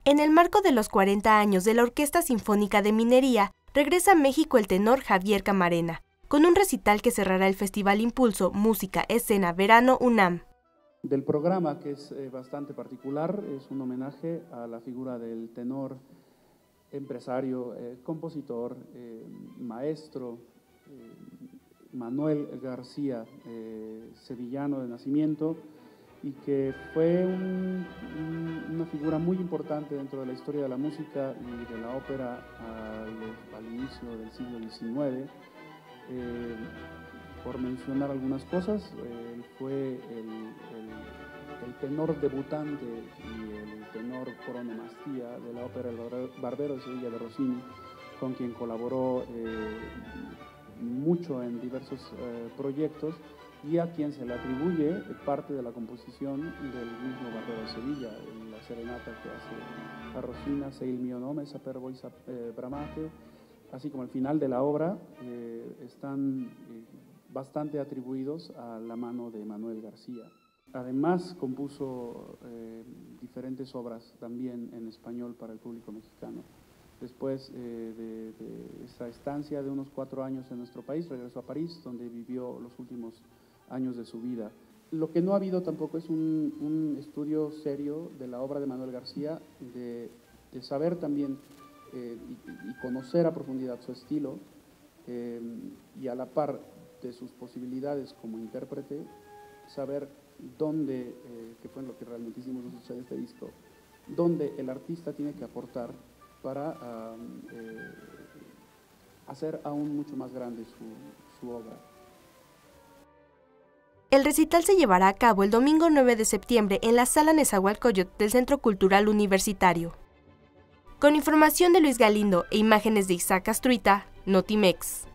En el marco de los 40 años de la Orquesta Sinfónica de Minería, regresa a México el tenor Javier Camarena, con un recital que cerrará el Festival Impulso Música Escena Verano UNAM. Del programa, que es bastante particular, es un homenaje a la figura del tenor, empresario, compositor, maestro, Manuel García, sevillano de nacimiento, y que fue una figura muy importante dentro de la historia de la música y de la ópera al inicio del siglo XIX. Por mencionar algunas cosas, él fue el tenor debutante y el tenor pronomastía de la ópera El Barbero de Sevilla de Rossini, con quien colaboró mucho en diversos proyectos, y a quien se le atribuye parte de la composición del mismo Barbero de Sevilla, la serenata que hace a Rossini, Se il mio nome saper voi bramate, así como el final de la obra, están bastante atribuidos a la mano de Manuel García. Además, compuso diferentes obras también en español para el público mexicano. Después de esa estancia de unos 4 años en nuestro país, regresó a París, donde vivió los últimos años de su vida. Lo que no ha habido tampoco es un estudio serio de la obra de Manuel García, de saber también y conocer a profundidad su estilo, y a la par de sus posibilidades como intérprete, saber dónde, que fue lo que realmente hicimos nosotros en este disco, dónde el artista tiene que aportar para hacer aún mucho más grande su obra. El recital se llevará a cabo el domingo 9 de septiembre en la Sala Nezahualcóyotl del Centro Cultural Universitario. Con información de Luis Galindo e imágenes de Isaac Astruita, Notimex.